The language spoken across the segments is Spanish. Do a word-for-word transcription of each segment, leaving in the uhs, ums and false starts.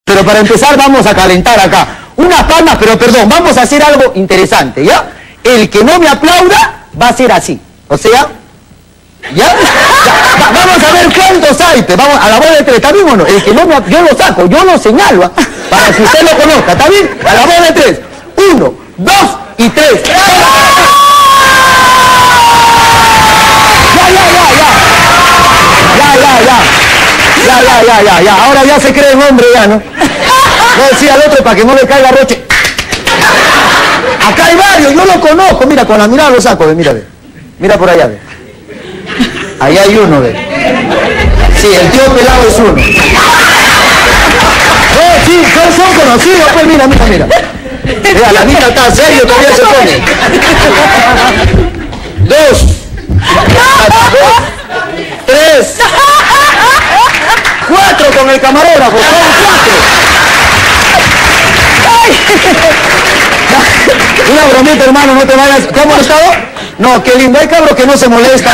Pero para empezar vamos a calentar acá. Unas palmas, pero perdón, vamos a hacer algo interesante, ¿ya? El que no me aplauda va a ser así. O sea, ¿ya? Ya, va, vamos a ver cuántos hay. Pues, vamos a la voz de tres, ¿está bien o no? El que no me yo lo saco, yo lo señalo, ¿eh? Para que usted lo conozca, ¿está bien? A la voz de tres. Uno, dos y tres. ¡Ya, ya, ya, ya! Ya, ya, ya. Ya, ya, ya, ya, ya. Ahora ya se cree en hombre, ya, ¿no? No decía al otro para que no le caiga roche. Acá hay varios, yo lo conozco. Mira, con la mirada lo saco, ve, mira, ve. Mira por allá, ve. Ahí hay uno, ve. Sí, el tío pelado es uno. No, sí, son, son conocidos, pues mira, mira, mira. Mira, la niña está serio, todavía se pone. Dos. Dos. Tres. Cuatro con el camarógrafo, son cuatro. Una bromita, hermano, no te vayas. ¿Te ha molestado? No, qué lindo. Hay cabros que no se molestan.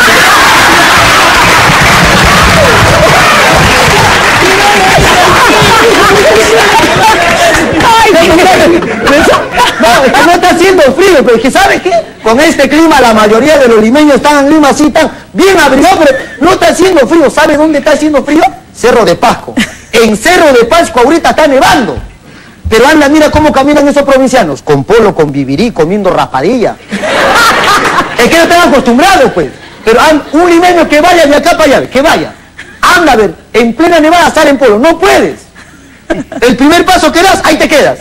No, es que no está haciendo frío, pero es que ¿sabes qué? Con este clima la mayoría de los limeños están en Lima así, están bien abrigados, pero no está haciendo frío. ¿Sabe dónde está haciendo frío? Cerro de Pasco. En Cerro de Pasco ahorita está nevando. Pero anda, mira cómo caminan esos provincianos. Con polo, con vivirí, comiendo raspadilla. Es que no están acostumbrados, pues. Pero anda, un limeño que vaya de acá para allá, que vaya. Anda, a ver, en plena nevada sale en polo. No puedes. El primer paso que das, ahí te quedas.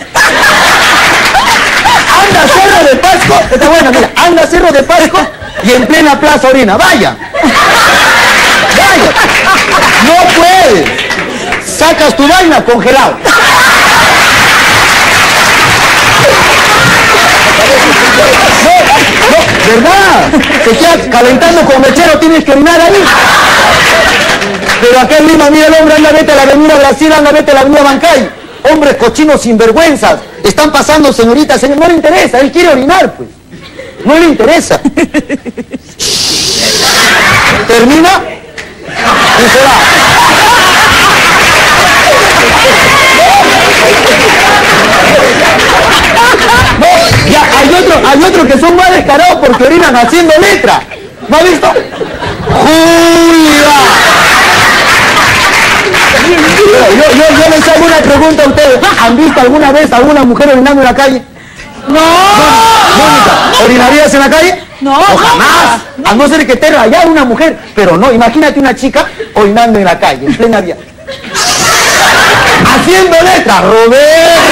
Anda Cerro de Pasco, está buena, mira, anda Cerro de Pasco y en plena Plaza Orina, vaya. Vaya. No puedes. Sacas tu vaina congelado. No, no, ¿verdad? Te quedas calentando con mechero, tienes que orinar ahí. Pero acá en Lima, mira el hombre, anda, vete a la avenida Brasil, anda, vete a la avenida Bancay. Hombres cochinos sinvergüenzas. Están pasando, señorita, señor, no le interesa, él quiere orinar, pues. No le interesa. Termina y se va. No, ya, hay otro, hay otro que son más descarados porque orinan haciendo letra. ¿No ha visto? ¡Julia! Yo, yo, yo les hago una pregunta a ustedes. ¿Han visto alguna vez a alguna mujer orinando en la calle? No. Mónica, ¿orinarías en la calle? No. No, jamás. No. A no ser que te haya una mujer. Pero no, imagínate una chica orinando en la calle, en plena vía. Haciendo letras, Roberto.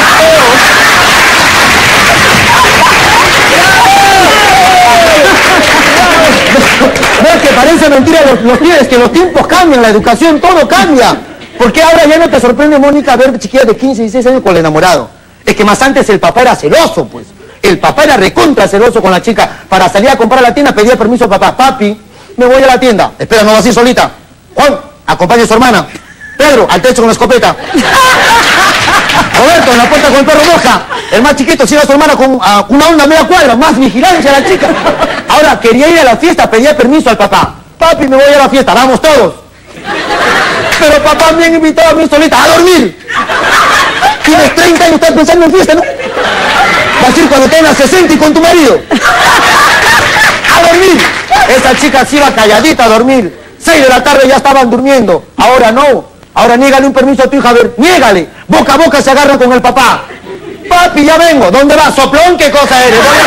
No, es que parece mentira los, los tíos, que los tiempos cambian, la educación, todo cambia. ¿Por qué ahora ya no te sorprende, Mónica, ver chiquillas de quince, dieciséis años con el enamorado? Es que más antes el papá era celoso, pues. El papá era recontra celoso con la chica. Para salir a comprar a la tienda pedía permiso al papá. Papi, me voy a la tienda. Espera, no vas a ir solita. Juan, acompaña a su hermana. Pedro, al techo con la escopeta. Roberto, en la puerta con el perro moja. El más chiquito sigue a su hermana con uh, una onda media cuadra. Más vigilancia a la chica. Ahora, quería ir a la fiesta, pedía permiso al papá. Papi, me voy a la fiesta, vamos todos. Pero papá me han invitado a mí solita a dormir. Tienes treinta años, estás pensando en fiesta, ¿no? Vas a ir cuando tengas sesenta y con tu marido. A dormir. Esa chica se iba calladita a dormir. seis de la tarde ya estaban durmiendo. Ahora no. Ahora niégale un permiso a tu hija, a ver, niégale. Boca a boca se agarran con el papá. Papi, ya vengo. ¿Dónde vas? ¿Soplón? ¿Qué cosa eres? ¿Dónde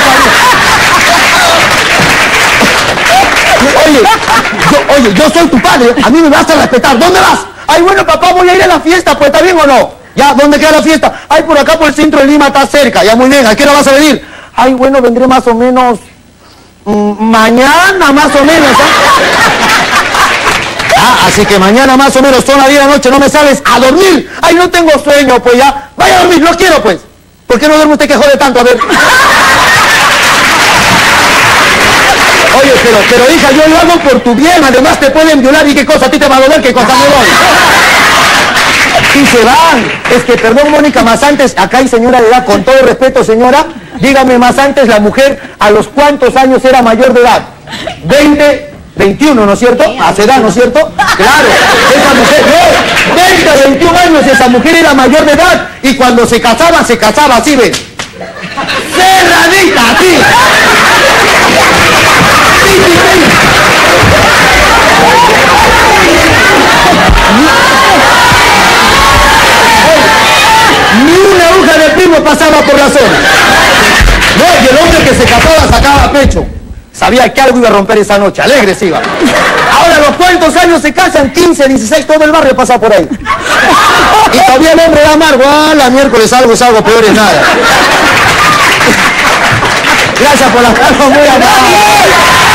Oye, yo, oye, yo soy tu padre, a mí me vas a respetar. ¿Dónde vas? Ay, bueno, papá, voy a ir a la fiesta, pues, ¿está bien o no? Ya, ¿dónde queda la fiesta? Ay, por acá, por el centro de Lima, está cerca. Ya, muy bien, ¿a qué hora vas a venir? Ay, bueno, vendré más o menos... Mmm, mañana, más o menos, ¿eh? Ah, así que mañana, más o menos, son las diez de la noche, no me sales a dormir. Ay, no tengo sueño, pues, ya. Vaya a dormir, no quiero, pues. ¿Por qué no duerme usted que jode tanto? A ver... Oye, pero, pero hija, yo lo hago por tu bien, además te pueden violar y qué cosa, a ti te va a doler, qué cosa me doy. Y se van. Es que, perdón, Mónica, más antes, acá hay señora de edad, con todo respeto, señora, dígame, más antes la mujer, ¿a los cuántos años era mayor de edad? veinte, veintiuno, ¿no es cierto? A su edad, ¿no es cierto? Claro, esa mujer, no, veinte, veintiún años esa mujer era mayor de edad y cuando se casaba, se casaba así, ¿ves? Cerradita, así. Sí, sí, sí. Ni una aguja de primo pasaba por la zona. No, y el hombre que se casaba sacaba pecho. Sabía que algo iba a romper esa noche, alegre se iba. Ahora, ¿a los cuántos años se casan? quince, dieciséis, todo el barrio pasa por ahí. Y todavía el hombre da amargo. Ah, la miércoles algo es algo, peor es nada. Gracias por las palmas, muy amables.